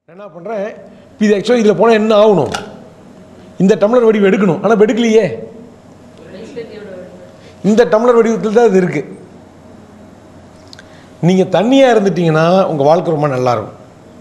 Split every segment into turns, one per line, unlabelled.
என்ன பண்ணுறேன், இது ஆக்சுவலாக இதில் போனால் என்ன ஆகணும், இந்த டம்ளர் வடிவு எடுக்கணும். ஆனால் எடுக்கலையே, இந்த டம்ளர் வடிவத்தில் தான் இது இருக்குது. நீங்கள் தண்ணியாக இருந்துட்டீங்கன்னா உங்கள் வாழ்க்கை ரொம்ப நல்லாயிருக்கும்.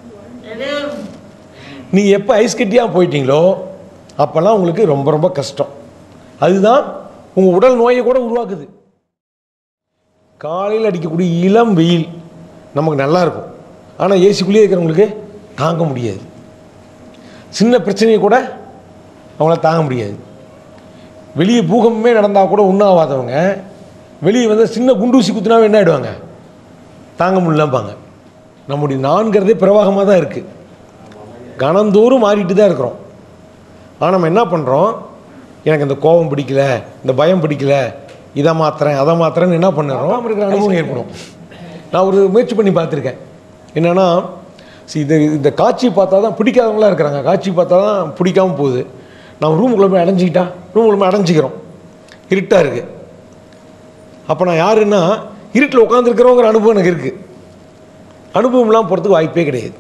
நீங்கள் எப்போ ஐஸ் கட்டியாக போயிட்டீங்களோ அப்போல்லாம் உங்களுக்கு ரொம்ப ரொம்ப கஷ்டம். அதுதான் உங்கள் உடல் நோயை கூட உருவாக்குது. காலையில் அடிக்கக்கூடிய இளம் வெயில் நமக்கு நல்லாயிருக்கும், ஆனால் ஏசிக்குள்ளேயே இருக்கிறவங்களுக்கு தாங்க முடியாது. சின்ன பிரச்சனையை கூட அவங்களால தாங்க முடியாது. வெளியே பூகம்பமே நடந்தால் கூட ஒன்றும் ஆகாதவங்க வெளியே வந்து சின்ன குண்டூசி குத்துனாவே என்ன ஆகிடுவாங்க, தாங்க முடியலம்பாங்க. நம்முடைய நான்கிறதே பிரவாகமாக தான் இருக்குது, கணந்தோறும் மாறிட்டு தான் இருக்கிறோம். ஆனால் நம்ம என்ன பண்ணுறோம், எனக்கு இந்த கோபம் பிடிக்கல, இந்த பயம் பிடிக்கல, இதை மாத்திரேன் அதை மாத்திரேன்னு என்ன பண்ணுறோம், இருக்கிற அனுபவம் ஏற்படும். நான் ஒரு முயற்சி பண்ணி பார்த்துருக்கேன். என்னென்னா, இந்த காட்சி பார்த்தா தான் பிடிக்காதவங்களாம் இருக்கிறாங்க, காட்சி பார்த்தா தான் பிடிக்காமல் போகுது. நான் ரூமுக்குள்ளே போய் அடைஞ்சிக்கிட்டா, ரூமுக்குள்ளே போய் அடைஞ்சிக்கிறோம், இருட்டாக இருக்குது. அப்போ நான் யாருன்னா, இருட்டில் உட்காந்துருக்கிறவங்கிற அனுபவம் எனக்கு இருக்குது. அனுபவம் இல்லாமல் போகிறதுக்கு வாய்ப்பே கிடையாது.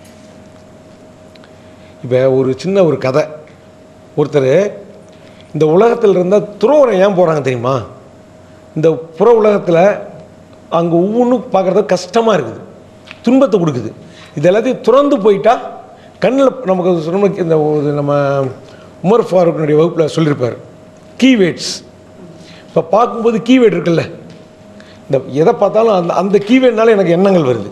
இப்போ ஒரு சின்ன ஒரு கதை, ஒருத்தர் இந்த உலகத்தில் இருந்தால் துறவரம் ஏன் போகிறாங்க தெரியுமா? இந்த புற உலகத்தில் அங்கே ஒவ்வொன்றும் பார்க்குறது கஷ்டமாக இருக்குது, துன்பத்தை கொடுக்குது. இது எல்லாத்தையும் துறந்து போயிட்டா கண்ணில் நமக்கு இந்த நம்ம உமர் ஃபாரூக்கினுடைய வகுப்பில் சொல்லியிருப்பார், கீவேர்ட்ஸ். இப்போ பார்க்கும்போது கீவேர்டு இருக்குல்ல, இந்த எதை பார்த்தாலும் அந்த கீவேர்ட்னால எனக்கு எண்ணங்கள் வருது.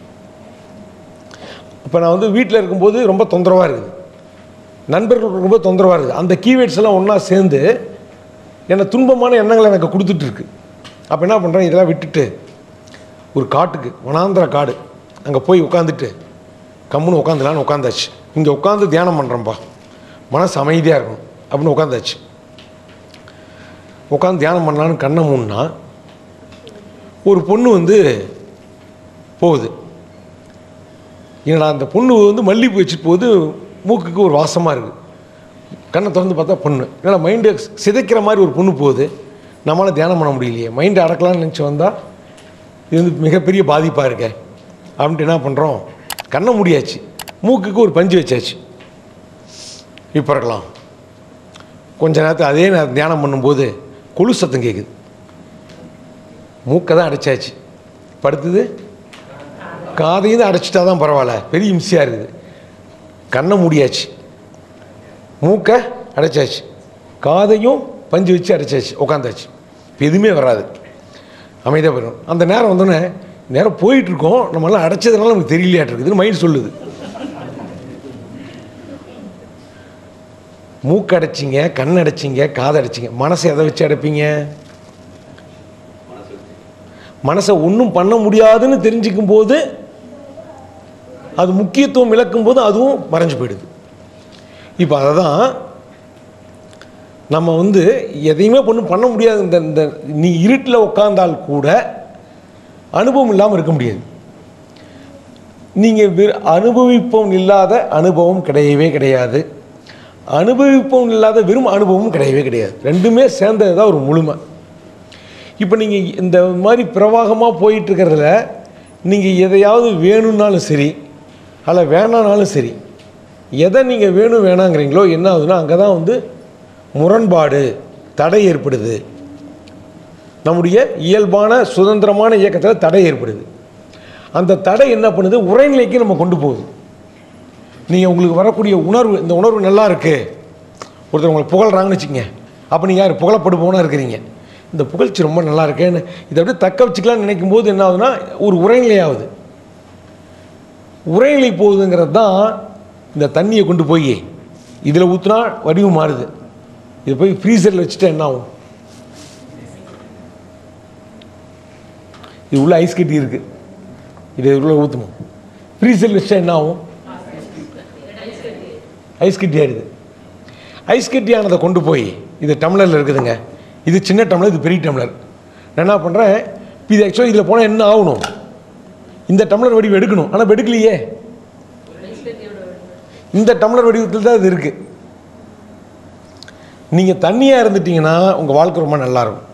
இப்போ நான் வந்து வீட்டில் இருக்கும்போது ரொம்ப தொந்தரவாக இருக்குது, நண்பர்கள் ரொம்ப தொந்தரவாக இருக்குது. அந்த கீவேர்ட்ஸ் எல்லாம் ஒன்றா சேர்ந்து என்னை துன்பமான எண்ணங்களை எனக்கு கொடுத்துட்ருக்கு. அப்போ என்ன பண்ணுறேன், இதெல்லாம் விட்டுட்டு ஒரு காட்டுக்கு, வனாந்திர காடு, அங்கே போய் உட்காந்துட்டு கம்முன்னு உட்காந்துலான்னு உட்காந்தாச்சு. இங்கே உட்காந்து தியானம் பண்ணுறேன்ப்பா, மனசு அமைதியாக இருக்கணும் அப்படின்னு உட்காந்தாச்சு. உட்காந்து தியானம் பண்ணலான்னு கண்ணை மூணுனா ஒரு பொண்ணு வந்து போகுது. ஏன்னா அந்த பொண்ணு வந்து மல்லிகைப்பூ வச்சுட்டு போகுது, மூக்குக்கு ஒரு வாசமாக இருக்குது. கண்ணை திறந்து பார்த்தா பொண்ணு, ஏன்னா மைண்டு சிதைக்கிற மாதிரி ஒரு பொண்ணு போகுது. நம்மளால் தியானம் பண்ண முடியலையே, மைண்டை அடக்கலான்னு நினச்சி வந்தால் இது வந்து மிகப்பெரிய பாதிப்பாக இருக்க அப்படின்ட்டு என்ன பண்ணுறோம், கண்ணை முடியாச்சு, மூக்குக்கு ஒரு பஞ்சு வச்சாச்சு. இப்போ இருக்கலாம். கொஞ்ச நேரத்தில் அதே நேரம் தியானம் பண்ணும்போது கொலு சத்தம் கேட்குது, மூக்கை தான் அடைச்சாச்சு, படுத்துது காதையும் தான் அடைச்சிட்டா தான் பரவாயில்ல, பெரிய இம்சையாக இருக்குது. கண்ணை மூடியாச்சு, மூக்கை அடைச்சாச்சு, காதையும் பஞ்சு வச்சு அடைச்சாச்சு, உட்காந்தாச்சு. இப்போ எதுவுமே வராது, அமைதியாக போயிடும். அந்த நேரம் வந்தோடனே நேரம் போயிட்டுருக்கோம், நம்மளாம் அடைச்சதுனால நமக்கு தெரியலையாட்டிருக்குதுன்னு மைண்ட் சொல்லுது. மூக்கு அடைச்சிங்க, கண் அடைச்சிங்க, காதை அடைச்சிங்க, மனசை எதை வச்சு அடைப்பீங்க? மனசை ஒன்றும் பண்ண முடியாதுன்னு தெரிஞ்சிக்கும் போது, அது முக்கியத்துவம் இழக்கும் போது அதுவும் மறைஞ்சு போயிடுது. இப்போ அதை தான் நம்ம வந்து எதையுமே பண்ண முடியாது. இந்த நீ இருட்டில் உட்கார்ந்தால் கூட அனுபவம் இல்லாமல் இருக்க முடியாது. நீங்கள் அனுபவிப்போம் இல்லாத அனுபவம் கிடையவே கிடையாது, அனுபவிப்போம் இல்லாத வெறும் அனுபவமும் கிடையவே கிடையாது. ரெண்டுமே சேர்ந்தது தான் ஒரு முழுமை. இப்போ நீங்கள் இந்த மாதிரி பிரவாகமாக போயிட்டுருக்கிறதுல நீங்கள் எதையாவது வேணும்னாலும் சரி, அல்ல வேணானாலும் சரி, எதை நீங்கள் வேணும் வேணாங்கிறீங்களோ என்ன ஆகுதுன்னா அங்கே தான் வந்து முரண்பாடு, தடை ஏற்படுது. நம்முடைய இயல்பான சுதந்திரமான இயக்கத்தில் தடை ஏற்படுது. அந்த தடை என்ன பண்ணுது, உரைநிலைக்கு நம்ம கொண்டு போகுது. நீங்கள் உங்களுக்கு வரக்கூடிய உணர்வு, இந்த உணர்வு நல்லா இருக்குது, ஒருத்தர் உங்களை புகழ்கிறாங்கன்னு வச்சுக்கோங்க, அப்போ நீங்கள் யார் புகழப்படுபவனாக இருக்கிறீங்க, இந்த புகழ்ச்சி ரொம்ப நல்லா இருக்கேன்னு இதை அப்படியே தக்க வச்சுக்கலான்னு நினைக்கும் போது என்ன ஆகுதுன்னா ஒரு உரைநிலை ஆகுது. உரைநிலை போகுதுங்கிறது தான் இந்த தண்ணியை கொண்டு போய் இதில் ஊற்றினா வடிவு மாறுது. இது போய் ஃப்ரீசரில் வச்சுட்டா என்ன ஆகும், இது உள்ள ஐஸ் கட்டி இருக்குது, இது உள்ள ஊற்றணும், ஃப்ரீசரில் வச்சுட்டா என்ன ஆகும், ஐஸ் கட்டி ஆகிடுது. ஐஸ் கட்டியானதை கொண்டு போய் இது டம்ளரில் இருக்குதுங்க, இது சின்ன டம்ளர், இது பெரிய டம்ளர். நான் என்ன பண்ணுறேன், இது ஆக்சுவலாக இதில் போனால் என்ன ஆகணும், இந்த டம்ளர் வடிவு எடுக்கணும். ஆனால் எடுக்கலையே, இந்த டம்ளர் வடிவத்தில் தான் இது இருக்குது. நீங்கள் தண்ணியாக இருந்துட்டீங்கன்னா உங்கள் வாழ்க்கை ரொம்ப நல்லாயிருக்கும்.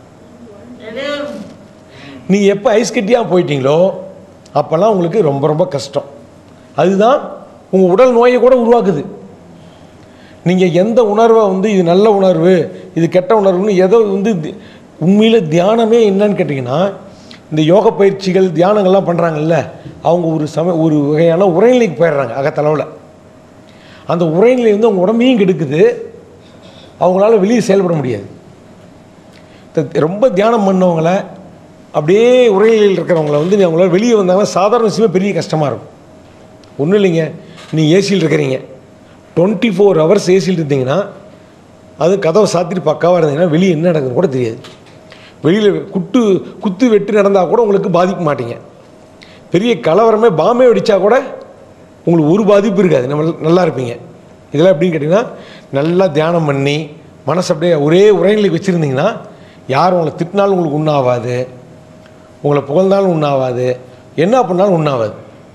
நீங்கள் எப்போ ஐஸ் கட்டியாக போயிட்டீங்களோ அப்போல்லாம் உங்களுக்கு ரொம்ப ரொம்ப கஷ்டம். அதுதான் உங்கள் உடல் நோயை கூட உருவாக்குது. நீங்கள் எந்த உணர்வை வந்து இது நல்ல உணர்வு, இது கெட்ட உணர்வுன்னு எதோ வந்து உண்மையில் தியானமே என்னன்னு கேட்டிங்கன்னா, இந்த யோக பயிற்சிகள் தியானங்கள்லாம் பண்ணுறாங்கல்ல, அவங்க ஒரு வகையான உரைநிலைக்கு போயிடுறாங்க அகத்தளவில். அந்த உரைநிலை வந்து அவங்க உடம்பையும் கெடுக்குது, அவங்களால வெளியே செயல்பட முடியாது. ரொம்ப தியானம் பண்ணவங்கள அப்படியே உரைநிலையில் இருக்கிறவங்கள வந்து அவங்களால வெளியே வந்தாங்கன்னா சாதாரண விஷயமே பெரிய கஷ்டமாக இருக்கும். ஒன்றும் இல்லைங்க, நீங்கள் ஏசியில் இருக்கிறீங்க, 24 hours ஏசியில் இருந்தீங்கன்னா, அது கதவை சாத்திட்டு பக்காவாக இருந்தீங்கன்னா வெளியே என்ன நடக்குதுன்னு கூட தெரியாது. வெளியில் குத்து வெட்டு நடந்தால் கூட உங்களுக்கு பாதிக்க மாட்டீங்க. பெரிய கலவரமே பாம்பே வெடித்தா கூட உங்களுக்கு ஒரு பாதிப்பு இருக்காது, நம்ம நல்லா இருப்பீங்க. இதெல்லாம் எப்படின்னு கேட்டிங்கன்னா, நல்லா தியானம் பண்ணி மனசு அப்படியே ஒரே உரைநிலைக்கு வச்சுருந்தீங்கன்னா, யார் உங்களை திட்டினாலும் உங்களுக்கு ஒன்றாகாது, உங்களை புகழ்ந்தாலும் ஒன்றாகாது, என்ன பண்ணாலும் ஒன்றாகாது.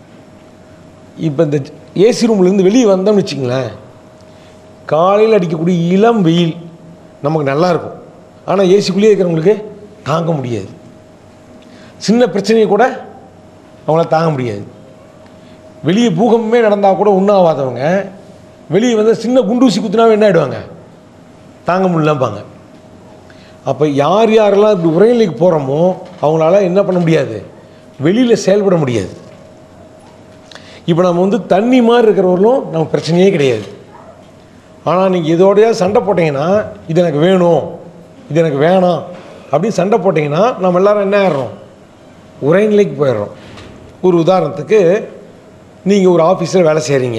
இப்போ இந்த ஏசி ரூம்லேருந்து வெளியே வந்தோம்னு வச்சுங்களேன், காலையில் அடிக்கக்கூடிய இளம் வெயில் நமக்கு நல்லாயிருக்கும். ஆனால் ஏசிக்குள்ளேயே இருக்கிறவங்களுக்கு தாங்க முடியாது. சின்ன பிரச்சனையை கூட அவங்களால தாங்க முடியாது. வெளியே பூகம்பமே நடந்தால் கூட ஒன்றாகாதவங்க வெளியே வந்து சின்ன குண்டூசி குத்துனாவே என்ன ஆகிடுவாங்க, தாங்க முடியலம்பாங்க. அப்போ யார் யாரெல்லாம் இப்படி உரைநிலைக்கு போகிறோமோ அவங்களால என்ன பண்ண முடியாது, வெளியில் செயல்பட முடியாது. இப்போ நம்ம வந்து தண்ணி மாதிரி இருக்கிறவர்களும் நமக்கு பிரச்சனையே கிடையாது. ஆனால் நீங்கள் இதோடையா சண்டை போட்டிங்கன்னா, இது எனக்கு வேணும், இது எனக்கு வேணாம் அப்படின்னு சண்டை போட்டிங்கன்னா நம்ம எல்லோரும் என்ன ஆகிடுறோம், உரைநிலைக்கு போயிடுறோம். ஒரு உதாரணத்துக்கு, நீங்கள் ஒரு ஆஃபீஸில் வேலை செய்கிறீங்க,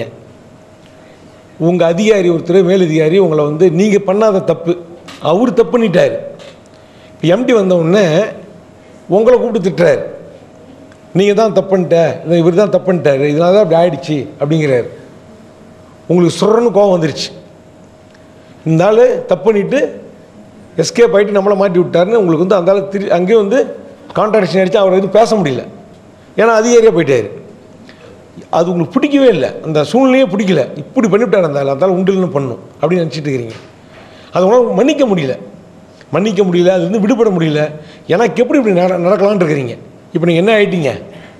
உங்கள் அதிகாரி ஒருத்தர் மேலதிகாரி உங்களை வந்து நீங்கள் பண்ணாத தப்பு அவர் தப்பு பண்ணிட்டார். இப்போ எம்டி வந்தவுடனே உங்களை கூப்பிட்டு திட்டுறாரு, நீங்கள் தான் தப்புன்ட்ட, இவர் தான் தப்புன்ட்டார், இதனால தான் அப்படி ஆயிடுச்சு அப்படிங்கிறார். உங்களுக்கு சொல்கிறன்னு கோவம் வந்துருச்சு. இந்த ஆள் தப்பு பண்ணிவிட்டு எஸ்கேப் ஆகிட்டு நம்மளை மாட்டி விட்டாருன்னு உங்களுக்கு வந்து அந்த ஆள் அங்கேயே வந்து கான்ட்ராடிக்ஷன் அடித்து அவரை வந்து பேச முடியல, ஏன்னா அதிகாரியாக போயிட்டார். அது உங்களுக்கு பிடிக்கவே இல்லை, அந்த சூழ்நிலையே பிடிக்கல, இப்படி பண்ணிவிட்டார் அந்த ஆள், அதனால் உண்டுன்னு பண்ணணும் அப்படின்னு நினச்சிட்டு இருக்கிறீங்க. அது உங்களால் மன்னிக்க முடியல, அது வந்து விடுபட முடியல. எனக்கு எப்படி இப்படி நடக்கலான்னு இருக்கிறீங்க. இப்போ நீங்கள் என்ன ஆகிட்டீங்க,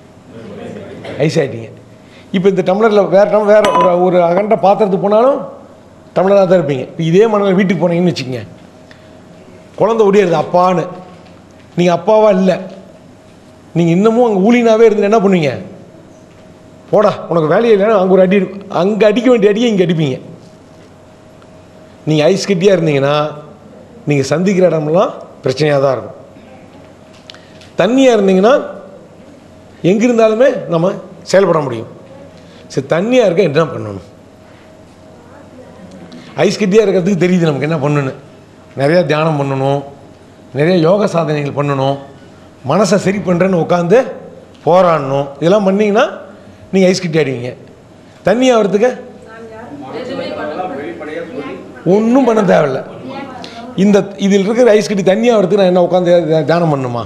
ஐஸ் ஆகிட்டீங்க. இப்போ இந்த டம்ளரில் வேறு ஒரு அகண்ட பாத்திரத்துக்கு போனாலும் டம்ளராக தான் இருப்பீங்க. இப்போ இதே மனநிலை வீட்டுக்கு போனீங்கன்னு வச்சுக்கோங்க, குழந்தை ஓடிடுது அப்பான்னு, நீங்கள் அப்பாவா இல்லை, நீங்கள் இன்னமும் அங்கே ஊழினாவே இருந்து என்ன பண்ணுவீங்க, போடா உனக்கு வேலையே இல்லைன்னா அங்கே ஒரு அடி, அங்கே அடிக்க வேண்டிய அடியை இங்கே அடிப்பீங்க. நீங்கள் ஐஸ் கட்டியாக இருந்தீங்கன்னா நீங்கள் சந்திக்கிற இடமெல்லாம் பிரச்சனையாக தான் இருக்கும். தண்ணியாக இருந்தீங்கன்னா எங்கே இருந்தாலுமே நம்ம செயல்பட முடியும். சரி, தண்ணியாக இருக்க என்ன பண்ணணும், ஐஸ் கட்டியாக இருக்கிறதுக்கு தெரியுது நமக்கு என்ன பண்ணணும். நிறையா தியானம் பண்ணணும், நிறைய யோக சாதனைகள் பண்ணணும், மனசை சரி பண்ணுறேன்னு உட்காந்து போராடணும். இதெல்லாம் பண்ணிங்கன்னா நீங்கள் ஐஸ் கட்டி ஆடுவீங்க. தண்ணி ஆகிறதுக்கு ஒன்றும் பண்ண தேவையில்லை. இதில் இருக்கிற ஐஸ் கட்டி தண்ணி ஆகிறதுக்கு நான் என்ன உட்காந்து தியானம் பண்ணணுமா,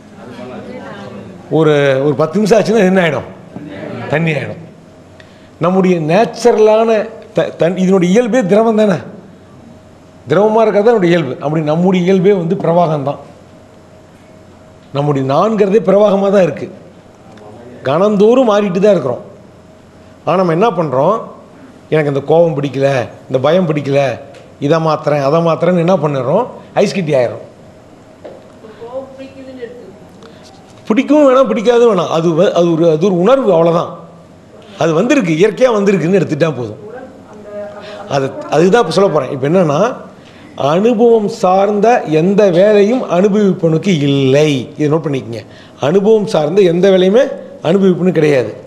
ஒரு 10 நிமிஷம் ஆச்சுன்னா என்ன ஆகிடும், தண்ணி ஆகிடும். நம்முடைய நேச்சுரலான இதனுடைய இயல்பே திரவம் தானே, திரவமாக இருக்கிறது நம்முடைய இயல்பு. அப்படி நம்முடைய இயல்பே வந்து பிரவாகம்தான். நம்முடைய நான்கிறதே பிரவாகமாக தான் இருக்குது, கணந்தோறும் மாறிட்டு தான் இருக்கிறோம். ஆனால் நம்ம என்ன பண்ணுறோம், எனக்கு இந்த கோபம் பிடிக்கல, இந்த பயம் பிடிக்கல, இதை மாத்திரேன் அதை மாத்திரன்னு என்ன பண்ணுறோம், ஐஸ் கட்டி ஆயிரும். பிடிக்கவும் வேணாம் பிடிக்காதும் வேணாம், அது ஒரு உணர்வு, அவ்வளோதான். அது வந்திருக்கு, இயற்கையாக வந்திருக்குன்னு எடுத்துட்டா போதும். அதுதான் இப்போ சொல்ல போகிறேன். இப்போ என்னென்னா, அனுபவம் சார்ந்த எந்த வேலையும் அனுபவிப்பனுக்கு இல்லை. இதை நோட் பண்ணிக்கங்க, அனுபவம் சார்ந்த எந்த வேலையுமே அனுபவிப்புன்னு கிடையாது.